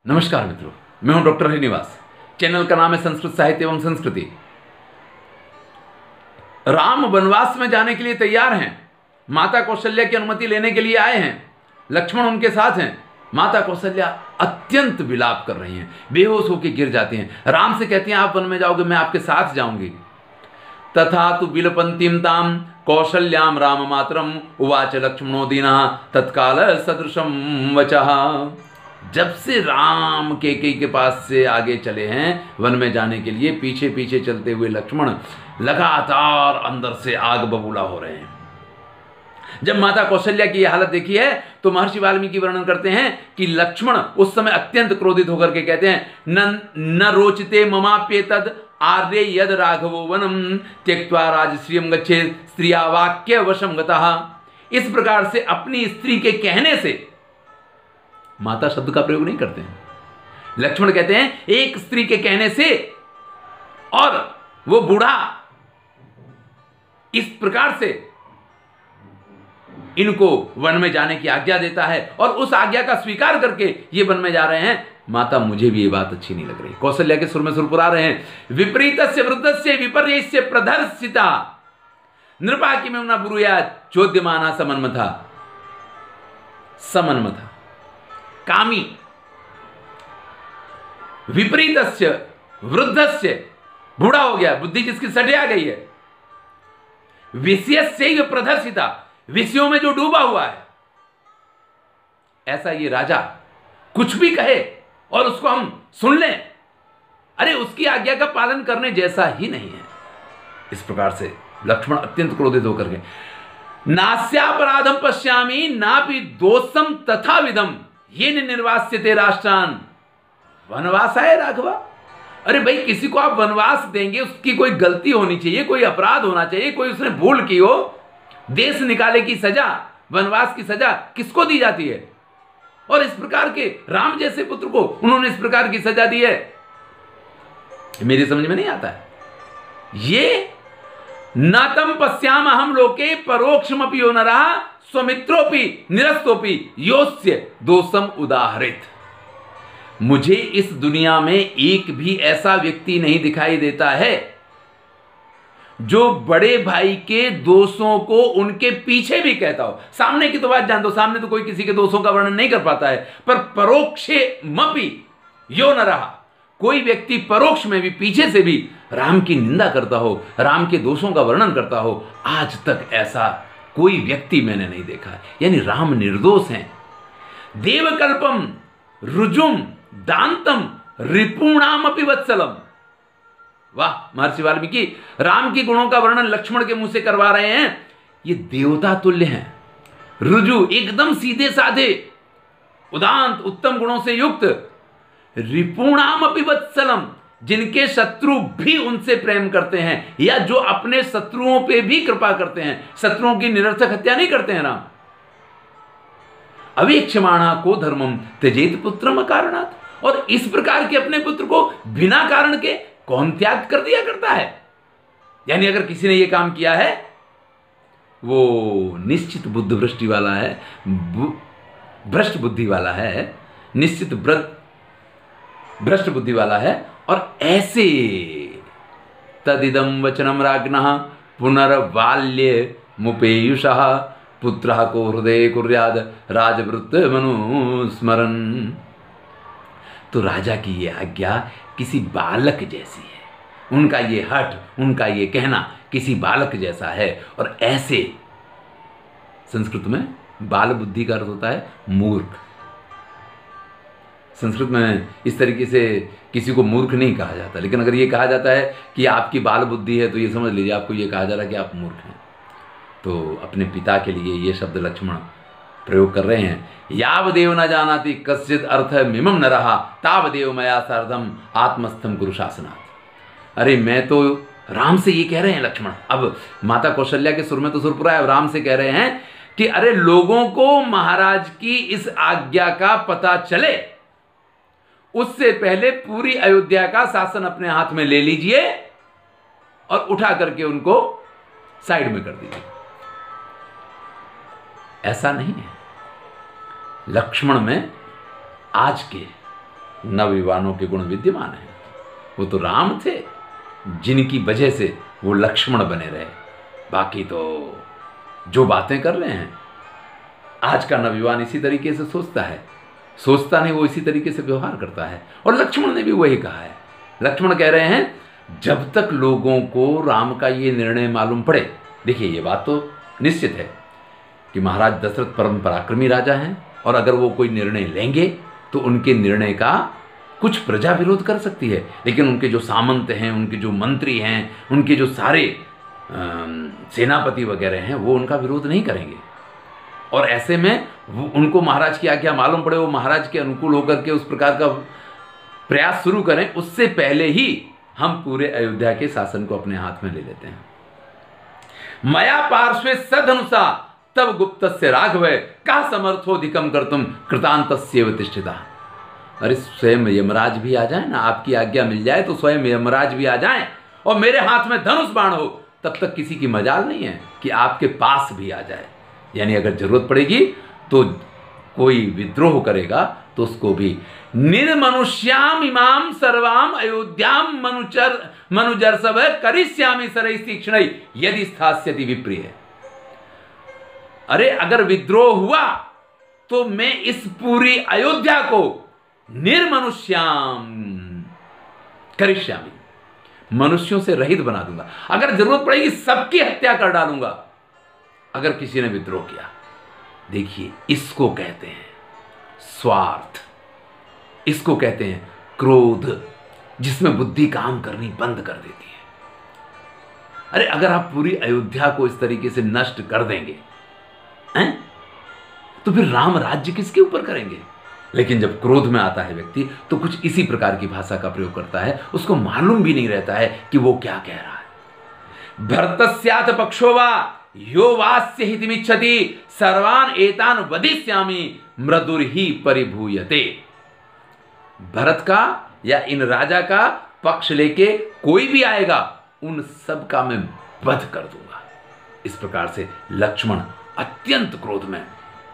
नमस्कार मित्रों, मैं हूं डॉक्टर हरिनिवास। चैनल का नाम है संस्कृत साहित्य एवं संस्कृति। राम वनवास में जाने के लिए तैयार हैं। माता कौशल्या की अनुमति लेने के लिए आए हैं। लक्ष्मण उनके साथ हैं। माता कौशल्या अत्यंत विलाप कर रही हैं, बेहोश होकर गिर जाती हैं। राम से कहती हैं, आप वन में जाओगे, मैं आपके साथ जाऊंगी। तथा तु विलपंतीम ताम कौशल्याम राम मातरम उवाच लक्ष्मणो दीनः तत्काल सदृशम वचः। जब से राम केकई के पास से आगे चले हैं वन में जाने के लिए, पीछे पीछे चलते हुए लक्ष्मण लगातार अंदर से आग बबूला हो रहे हैं। जब माता कौशल्या की यह हालत देखी है तो महर्षि वाल्मीकि वर्णन करते हैं कि लक्ष्मण उस समय अत्यंत क्रोधित होकर के कहते हैं, न रोचते ममाप्येतद् आर्य यद राघवो वनम त्यक्त्वा राजश्रियम गच्छेत् स्त्रिया वाक्य वशम गतः। इस प्रकार से अपनी स्त्री के कहने से, माता शब्द का प्रयोग नहीं करते हैं, लक्ष्मण कहते हैं एक स्त्री के कहने से, और वो बूढ़ा इस प्रकार से इनको वन में जाने की आज्ञा देता है और उस आज्ञा का स्वीकार करके ये वन में जा रहे हैं। माता, मुझे भी ये बात अच्छी नहीं लग रही। कौशल्या के सुर में सुर पुरा रहे हैं। विपरीतस्य वृद्धस्य विपर्यस्य प्रदर्शिता नृपा की मेमना बुरुया चोद्यमाना समन्मथा। समन्मथा कामी, विपरीतस्य वृद्धस्य, बूढ़ा हो गया, बुद्धि जिसकी सटिया गई है, विषयस्य प्रदर्शिता, विषयों में जो डूबा हुआ है, ऐसा ये राजा कुछ भी कहे और उसको हम सुन लें, अरे उसकी आज्ञा का पालन करने जैसा ही नहीं है। इस प्रकार से लक्ष्मण अत्यंत क्रोधित होकर के, नास्यापराधम पश्यामि नापि दोषम तथा विधम ये निर्वास्यते राष्ट्रान वनवासाय राघवा। अरे भाई, किसी को आप वनवास देंगे, उसकी कोई गलती होनी चाहिए, कोई अपराध होना चाहिए, कोई उसने भूल की हो। देश निकाले की सजा, वनवास की सजा किसको दी जाती है? और इस प्रकार के राम जैसे पुत्र को उन्होंने इस प्रकार की सजा दी है, मेरी समझ में नहीं आता है। ये नातम पश्याम हम लोके परोक्षमपि यो नरः स्वमित्रोपि निरस्तोपि योस्य दोषम उदाहरित। मुझे इस दुनिया में एक भी ऐसा व्यक्ति नहीं दिखाई देता है जो बड़े भाई के दोषों को उनके पीछे भी कहता हो। सामने की तो बात जान दो, सामने तो कोई किसी के दोषों का वर्णन नहीं कर पाता है, पर परोक्षे मपि यो न रहा, कोई व्यक्ति परोक्ष में भी, पीछे से भी राम की निंदा करता हो, राम के दोषों का वर्णन करता हो, आज तक ऐसा कोई व्यक्ति मैंने नहीं देखा। यानी राम निर्दोष हैं। देवकल्पम रुजुम दांतम रिपुणामपि वत्सलम। वाह, महर्षि वाल्मीकि राम की गुणों का वर्णन लक्ष्मण के मुंह से करवा रहे हैं। ये देवता तुल्य हैं, रुजु, एकदम सीधे साधे, उदांत, उत्तम गुणों से युक्त, रिपुणामपि वत्सलम, जिनके शत्रु भी उनसे प्रेम करते हैं, या जो अपने शत्रुओं पे भी कृपा करते हैं। शत्रुओं की निरर्थक हत्या नहीं करते हैं राम। अवेक्षमाणा को धर्मम त्यजेत पुत्रम अकारणात्। और इस प्रकार के अपने पुत्र को बिना कारण के कौन त्याग कर दिया करता है? यानी अगर किसी ने यह काम किया है, वो निश्चित बुद्ध भ्रष्टि वाला है, भ्रष्ट बुद्धि वाला है, निश्चित भ्रष्ट बुद्धि वाला है। और ऐसे तदिदम वचनम राज्ञः पुनर्बाल्ये मुपेयुषः पुत्रः को हृदय कुर्याद राजवृत्त मनुस्मरन्। तो राजा की ये आज्ञा किसी बालक जैसी है, उनका ये हठ, उनका ये कहना किसी बालक जैसा है। और ऐसे, संस्कृत में बाल बुद्धि का अर्थ होता है मूर्ख। संस्कृत में इस तरीके से किसी को मूर्ख नहीं कहा जाता, लेकिन अगर ये कहा जाता है कि आपकी बाल बुद्धि है तो ये समझ लीजिए आपको ये कहा जा रहा है कि आप मूर्ख हैं। तो अपने पिता के लिए ये शब्द लक्ष्मण प्रयोग कर रहे हैं। यावदेव न जानाति कश्चित् अर्थ मिमम न रहा तावदेव मया सार्धम आत्मस्थम कुरु शासनात्। अरे मैं तो राम से ये कह रहे हैं लक्ष्मण। अब माता कौशल्या के सुर में तो सुर पुरा है, राम से कह रहे हैं कि अरे लोगों को महाराज की इस आज्ञा का पता चले, उससे पहले पूरी अयोध्या का शासन अपने हाथ में ले लीजिए और उठा करके उनको साइड में कर दीजिए। ऐसा नहीं है। लक्ष्मण में आज के नवयुवानों के गुण विद्यमान हैं। वो तो राम थे जिनकी वजह से वो लक्ष्मण बने रहे। बाकी तो जो बातें कर रहे हैं, आज का नवयुवान इसी तरीके से सोचता है, सोचता नहीं, वो इसी तरीके से व्यवहार करता है। और लक्ष्मण ने भी वही कहा है। लक्ष्मण कह रहे हैं जब तक लोगों को राम का ये निर्णय मालूम पड़े, देखिए ये बात तो निश्चित है कि महाराज दशरथ परम पराक्रमी राजा हैं, और अगर वो कोई निर्णय लेंगे तो उनके निर्णय का कुछ प्रजा विरोध कर सकती है, लेकिन उनके जो सामंत हैं, उनके जो मंत्री हैं, उनके जो सारे सेनापति वगैरह हैं, वो उनका विरोध नहीं करेंगे। और ऐसे में उनको महाराज की आज्ञा मालूम पड़े, वो महाराज के अनुकूल होकर के उस प्रकार का प्रयास शुरू करें, उससे पहले ही हम पूरे अयोध्या के शासन को अपने हाथ में ले लेते हैं। मया पार्श्वे सधनुषा तब गुप्तस्य राघव का समर्थोधिकम कर्तुम कृतांतस्यैव तिष्ठिता। अरे स्वयं यमराज भी आ जाए ना, आपकी आज्ञा मिल जाए तो स्वयं यमराज भी आ जाए और मेरे हाथ में धनुष बाण हो, तब तक किसी की मजाल नहीं है कि आपके पास भी आ जाए। यानी अगर जरूरत पड़ेगी तो कोई विद्रोह करेगा तो उसको भी निर्मनुष्याम इमाम सर्वाम अयोध्याम मनुजर सब करिष्यामि सरैः तीक्ष्णैः यदि स्थास्यति विप्रिय। अरे अगर विद्रोह हुआ तो मैं इस पूरी अयोध्या को निर्मनुष्याम करिष्यामि, मनुष्यों से रहित बना दूंगा। अगर जरूरत पड़ेगी सबकी हत्या कर डालूंगा अगर किसी ने विद्रोह किया। देखिए इसको कहते हैं स्वार्थ, इसको कहते हैं क्रोध, जिसमें बुद्धि काम करनी बंद कर देती है। अरे अगर आप पूरी अयोध्या को इस तरीके से नष्ट कर देंगे हैं, तो फिर राम राज्य किसके ऊपर करेंगे। लेकिन जब क्रोध में आता है व्यक्ति तो कुछ इसी प्रकार की भाषा का प्रयोग करता है, उसको मालूम भी नहीं रहता है कि वो क्या कह रहा है। भरतस्याथ पक्षो वा यो वास्य हितमिच्छति सर्वान एतान वदिष्यामि मृदुर ही परिभूयते। भरत का या इन राजा का पक्ष लेके कोई भी आएगा, उन सब का मैं वध कर दूंगा। इस प्रकार से लक्ष्मण अत्यंत क्रोध में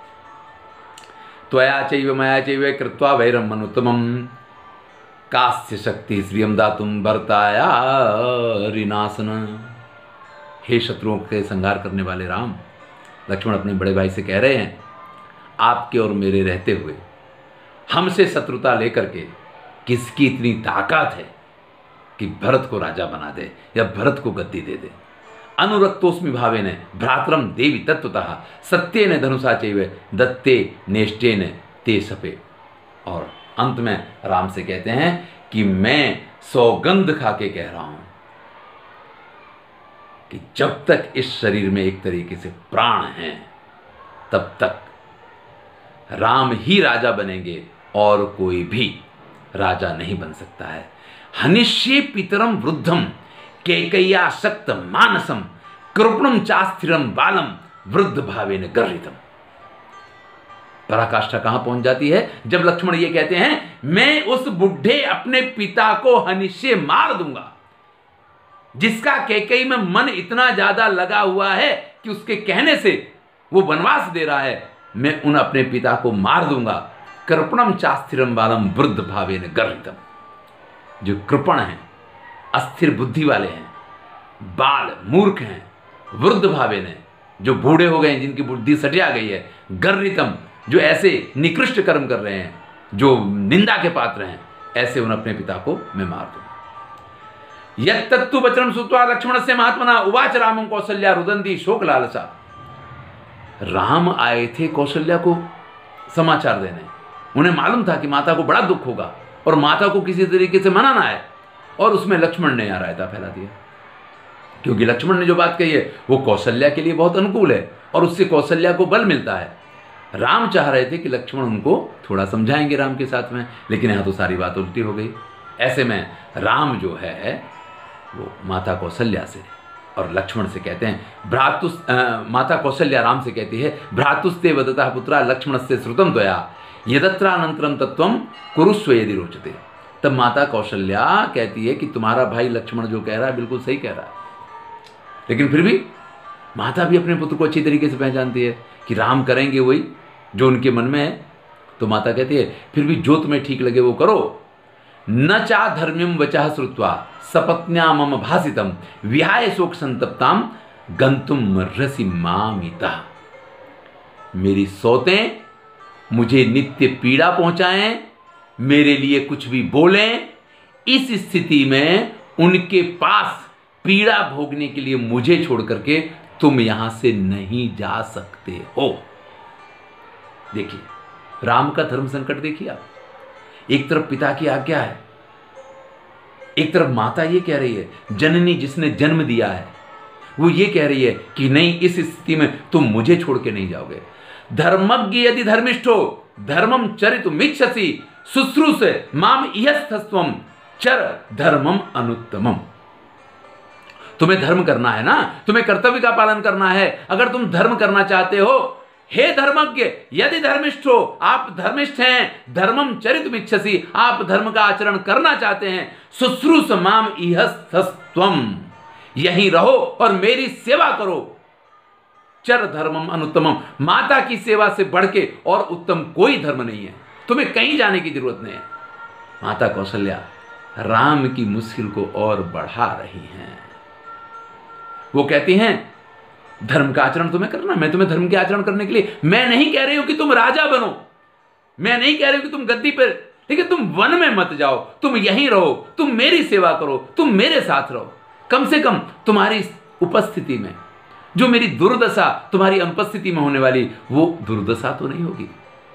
त्वया चैव मया चैव कृत्वा वैरम मनुत्तमम कास्य शक्ति श्रियम दातुम भरताया रिनासन। हे शत्रुओं के संहार करने वाले राम, लक्ष्मण अपने बड़े भाई से कह रहे हैं आपके और मेरे रहते हुए हमसे शत्रुता लेकर के किसकी इतनी ताकत है कि भरत को राजा बना दे या भरत को गद्दी दे दे। अनुरक्तोस्मि भावेन भ्रातरम देवी तत्वतः सत्येन धनुषा चैव दत्ते नेष्टेन ते सपे। और अंत में राम से कहते हैं कि मैं सौगंध खा के कह रहा हूं कि जब तक इस शरीर में एक तरीके से प्राण हैं तब तक राम ही राजा बनेंगे और कोई भी राजा नहीं बन सकता है। हनिष्ये पितरम वृद्धम कैकय्या शक्त मानसम कृपणम चास्थिरम बालम वृद्ध भावेन गर्हितम। पराकाष्ठा कहां पहुंच जाती है जब लक्ष्मण ये कहते हैं मैं उस बुढ़े अपने पिता को हनिष्ये मार दूंगा, जिसका कैकेयी में मन इतना ज्यादा लगा हुआ है कि उसके कहने से वो वनवास दे रहा है, मैं उन अपने पिता को मार दूंगा। कृपणम चास्थिरम बालम वृद्ध भावेन गर्हितम। जो कृपण हैं, अस्थिर बुद्धि वाले हैं, बाल मूर्ख हैं, वृद्ध भावेन हैं, जो बूढ़े हो गए हैं, जिनकी बुद्धि सटिया गई है, गर्हितम जो ऐसे निकृष्ट कर्म कर रहे हैं, जो निंदा के पात्र हैं, ऐसे उन अपने पिता को मैं मार दूंगा। यत्तत्तु वचनम श्रुत्वा लक्ष्मण से महात्मना उवाच रामं कौसल्या रुदन्ती शोक लालसा। राम आए थे कौशल्या को समाचार देने। उन्हें मालूम था कि माता को बड़ा दुख होगा और माता को किसी तरीके से मनाना है, और उसमें लक्ष्मण ने यहाँ रायता फैला दिया। क्योंकि लक्ष्मण ने जो बात कही है वो कौशल्या के लिए बहुत अनुकूल है और उससे कौशल्या को बल मिलता है। राम चाह रहे थे कि लक्ष्मण उनको थोड़ा समझाएंगे राम के साथ में, लेकिन यहाँ तो सारी बात उल्टी हो गई। ऐसे में राम जो है वो माता कौशल्या से और लक्ष्मण से कहते हैं माता कौशल्या राम से कहती है भ्रातुस्ते वदतः पुत्रा लक्ष्मण से श्रुतम त्वया यदत्रानंतरम तत्वम कुरुस्व यदि रोचते। तब माता कौशल्या कहती है कि तुम्हारा भाई लक्ष्मण जो कह रहा है बिल्कुल सही कह रहा है। लेकिन फिर भी माता भी अपने पुत्र को अच्छी तरीके से पहचानती है कि राम करेंगे वही जो उनके मन में है, तो माता कहती है फिर भी जो तुम्हें ठीक लगे वो करो। न चा धर्म्यम वचः श्रुत्वा सपत्न्या मम भासितम विहाय शोक संतप्ताम गंतुम रसी मामिता। मेरी सौतें मुझे नित्य पीड़ा पहुंचाएं, मेरे लिए कुछ भी बोलें, इस स्थिति में उनके पास पीड़ा भोगने के लिए मुझे छोड़ करके तुम यहां से नहीं जा सकते हो। देखिए राम का धर्म संकट देखिए आप। एक तरफ पिता की आज्ञा है, एक तरफ माता ये कह रही है, जननी जिसने जन्म दिया है वो ये कह रही है कि नहीं, इस स्थिति में तुम मुझे छोड़ के नहीं जाओगे। धर्मज्ञ यदि धर्मिष्ठो धर्मम चरितुमिच्छसि शुश्रूष माम इहस्थस्त्वम चर धर्मम अनुत्तमम। तुम्हें धर्म करना है ना, तुम्हें कर्तव्य का पालन करना है। अगर तुम धर्म करना चाहते हो, हे धर्मज्ञ यदि धर्मिष्ठ हो, आप धर्मिष्ठ हैं, धर्मम चरितुमिच्छसि, आप धर्म का आचरण करना चाहते हैं, शुश्रूष माम इहस्थस्त्वम, यहीं रहो और मेरी सेवा करो। चर धर्मम अनुत्तमम, माता की सेवा से बढ़ के और उत्तम कोई धर्म नहीं है, तुम्हें कहीं जाने की जरूरत नहीं है। माता कौशल्या राम की मुश्किल को और बढ़ा रही हैं। वो कहती हैं धर्म का आचरण तुम्हें करना, मैं तुम्हें धर्म के आचरण करने के लिए, मैं नहीं कह रही हूं कि तुम राजा बनो, मैं नहीं कह रही हूं कि तुम गद्दी पर, ठीक है, तुम वन में मत जाओ, तुम यहीं रहो, तुम मेरी सेवा करो, तुम मेरे साथ रहो। कम से कम तुम्हारी उपस्थिति में जो मेरी दुर्दशा तुम्हारी अनुपस्थिति में होने वाली, वो दुर्दशा तो नहीं होगी।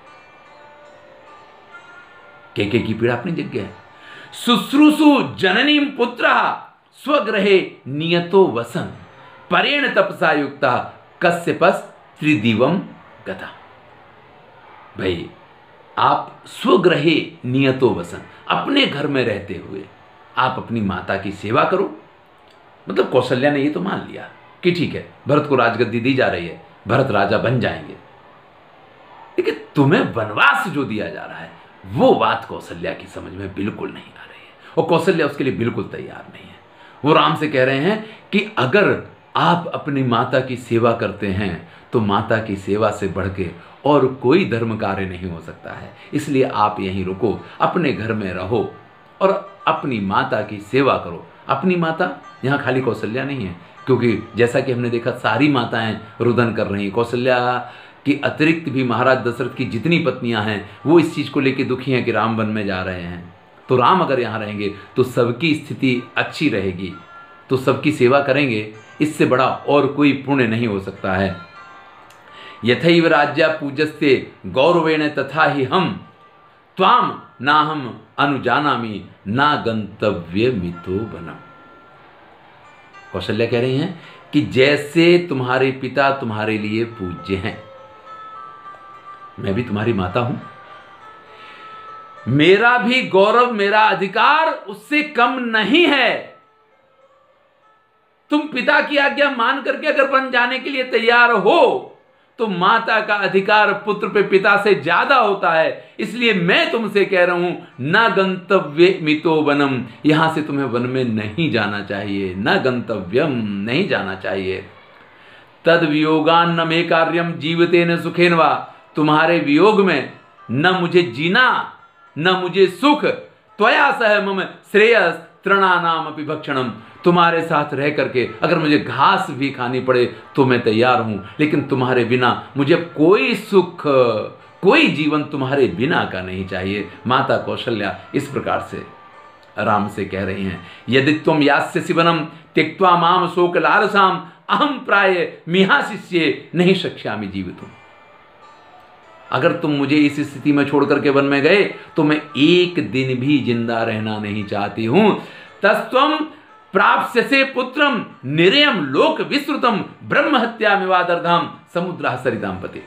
केके की पीड़ा अपनी जगह है। शुश्रूषु जननी पुत्र स्वग्रहे नियतो वसन परेण तपसा युक्ता कश्यपस त्रिदिवम गता। भाई आप स्वग्रहे नियतो वसन, अपने घर में रहते हुए आप अपनी माता की सेवा करो। मतलब कौशल्या ने ये तो मान लिया कि ठीक है, भरत को राजगद्दी दी जा रही है, भरत राजा बन जाएंगे, लेकिन तुम्हें वनवास जो दिया जा रहा है वो बात कौशल्या की समझ में बिल्कुल नहीं आ रही है, और कौशल्या उसके लिए बिल्कुल तैयार नहीं है। वो राम से कह रहे हैं कि अगर आप अपनी माता की सेवा करते हैं तो माता की सेवा से बढ़ के और कोई धर्म कार्य नहीं हो सकता है, इसलिए आप यहीं रुको, अपने घर में रहो और अपनी माता की सेवा करो। अपनी माता यहाँ खाली कौशल्या नहीं है, क्योंकि जैसा कि हमने देखा सारी माताएं रुदन कर रही हैं। कौशल्या की अतिरिक्त भी महाराज दशरथ की जितनी पत्नियां हैं वो इस चीज़ को लेकर दुखी हैं कि राम वन में जा रहे हैं। तो राम अगर यहाँ रहेंगे तो सबकी स्थिति अच्छी रहेगी, तो सबकी सेवा करेंगे, इससे बड़ा और कोई पुण्य नहीं हो सकता है। यथैव राज्या पूजस्ते गौरवेण तथा ही हम त्वाम ना हम अनुजानामि ना गंतव्य मितो बनम। कौशल्या कह रही हैं कि जैसे तुम्हारे पिता तुम्हारे लिए पूज्य हैं, मैं भी तुम्हारी माता हूं, मेरा भी गौरव, मेरा अधिकार उससे कम नहीं है। तुम पिता की आज्ञा मान करके अगर बन जाने के लिए तैयार हो तो माता का अधिकार पुत्र पे पिता से ज्यादा होता है। इसलिए मैं तुमसे कह रहा हूं न गंतव्य मितो वनम, यहां से तुम्हें वन में नहीं जाना चाहिए, न गंतव्यम, नहीं जाना चाहिए। तद वियोगान न मे कार्यम जीवतेन सुखेन वा, तुम्हारे वियोग में न मुझे जीना न मुझे सुख, त्वया सह मम श्रेयस तृणानाम अपि भक्षणम, तुम्हारे साथ रह करके अगर मुझे घास भी खानी पड़े तो मैं तैयार हूं, लेकिन तुम्हारे बिना मुझे कोई सुख, कोई जीवन तुम्हारे बिना का नहीं चाहिए। माता कौशल्या इस प्रकार से राम से कह रही हैं, यदि तुम यास्यसि वनम त्यक्त्वा माम शोक लालसाम अहम प्राय मिहाशिष्ये नहीं शक्ष्यामि जीवितुम। अगर तुम मुझे इस स्थिति में छोड़ करके वन में गए तो मैं एक दिन भी जिंदा रहना नहीं चाहती हूं। तस्त्वम प्राप्स्यसे पुत्रम निरयम लोक विस्तृतम ब्रह्म हत्या विवादर्धाम समुद्र सरिताम पते।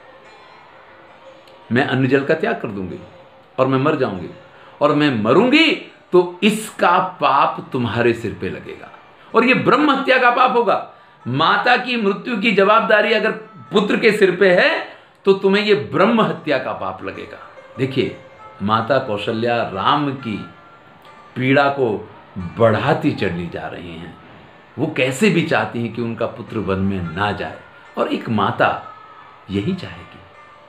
मैं अन्न जल का त्याग कर दूंगी और मैं मर जाऊंगी, और मैं मरूंगी तो इसका पाप तुम्हारे सिर पे लगेगा, और ये ब्रह्म हत्या का पाप होगा। माता की मृत्यु की जवाबदारी अगर पुत्र के सिर पे है तो तुम्हें ये ब्रह्म हत्या का पाप लगेगा। देखिए माता कौशल्या राम की पीड़ा को बढ़ाती चली जा रही हैं। वो कैसे भी चाहती हैं कि उनका पुत्र वन में ना जाए, और एक माता यही चाहेगी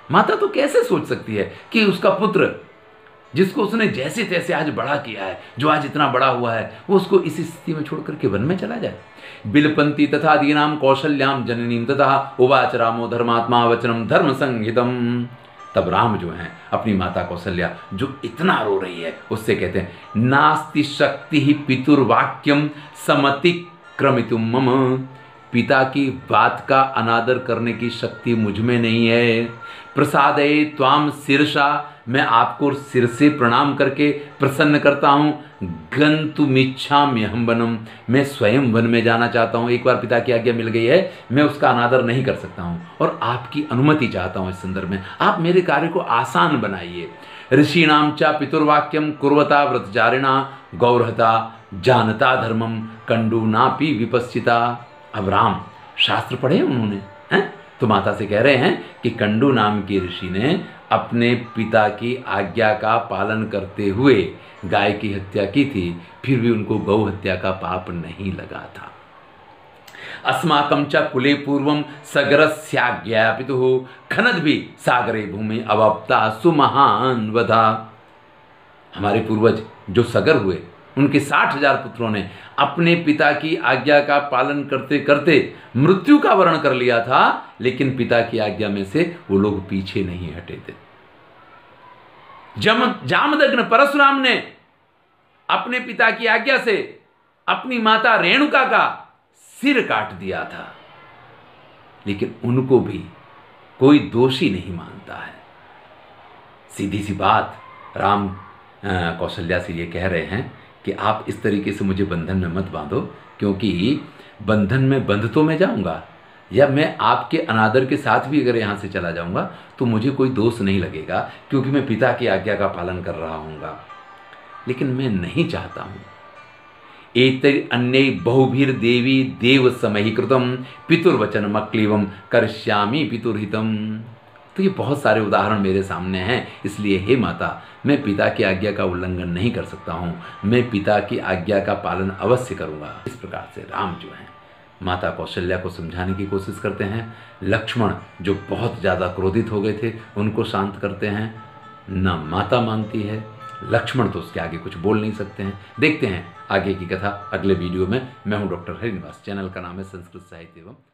माता तो कैसे सोच सकती है कि उसका पुत्र, जिसको उसने जैसे तैसे आज बड़ा किया है, जो आज इतना बड़ा हुआ है, वो उसको इसी स्थिति में छोड़कर के वन में चला जाए। बिलपंती तथा दीनाम कौशल्याम जननीम तथा उवाच रामो धर्मात्मा वचनम धर्म संहितम। तब राम जो हैं अपनी माता कौशल्या, जो इतना रो रही है, उससे कहते हैं, नास्ति शक्ति ही पितुर्वाक्यम समतिक्रमितुम मम। पिता की बात का अनादर करने की शक्ति मुझ में नहीं है। प्रसादे त्वाम शीर्षा, मैं आपको सिर से प्रणाम करके प्रसन्न करता हूँ। गंतुमिच्छाम्यहं वनम, मैं स्वयं वन में जाना चाहता हूँ। एक बार पिता की आज्ञा मिल गई है, मैं उसका अनादर नहीं कर सकता हूँ और आपकी अनुमति चाहता हूँ। इस संदर्भ में आप मेरे कार्य को आसान बनाइए। ऋषीणाम च पितुर्वाक्यम कुर्वता व्रतचारिणा गौरहता जानता धर्मम कंडूनापि विपश्चिता। अब राम शास्त्र पढ़े उन्होंने, हैं? तो माता से कह रहे हैं कि कंडू नाम के ऋषि ने अपने पिता की आज्ञा का पालन करते हुए गाय की हत्या की थी, फिर भी उनको गौ हत्या का पाप नहीं लगा था। अस्माकं च कुले पूर्वम सगरस्याज्ञया पितुः खनद भी सागरे भूमि अवप्ता सुमहान वधा। हमारे पूर्वज जो सगर हुए, उनके 60,000 पुत्रों ने अपने पिता की आज्ञा का पालन करते करते मृत्यु का वर्ण कर लिया था, लेकिन पिता की आज्ञा में से वो लोग पीछे नहीं हटे थे। जामदग्न परशुराम ने अपने पिता की आज्ञा से अपनी माता रेणुका का सिर काट दिया था, लेकिन उनको भी कोई दोषी नहीं मानता है। सीधी सी बात, राम कौशल्या से ये कह रहे हैं कि आप इस तरीके से मुझे बंधन में मत बांधो, क्योंकि बंधन में बंध तो मैं जाऊंगा, या मैं आपके अनादर के साथ भी अगर यहाँ से चला जाऊंगा तो मुझे कोई दोष नहीं लगेगा, क्योंकि मैं पिता की आज्ञा का पालन कर रहा हूँगा। लेकिन मैं नहीं चाहता हूँ। एतैर् अन्यै बहुभिर देवी देव समहीकृतम पितुर्वचनम अक्लीवम करिष्यामि पितुर्हितम। तो ये बहुत सारे उदाहरण मेरे सामने हैं, इसलिए हे माता, मैं पिता की आज्ञा का उल्लंघन नहीं कर सकता हूँ, मैं पिता की आज्ञा का पालन अवश्य करूँगा। इस प्रकार से राम जो हैं माता कौशल्या को समझाने की कोशिश करते हैं। लक्ष्मण जो बहुत ज़्यादा क्रोधित हो गए थे, उनको शांत करते हैं। ना माता मानती है, लक्ष्मण तो उसके आगे कुछ बोल नहीं सकते हैं। देखते हैं आगे की कथा अगले वीडियो में। मैं हूँ डॉक्टर हरिनिवास, चैनल का नाम है संस्कृत साहित्य एवं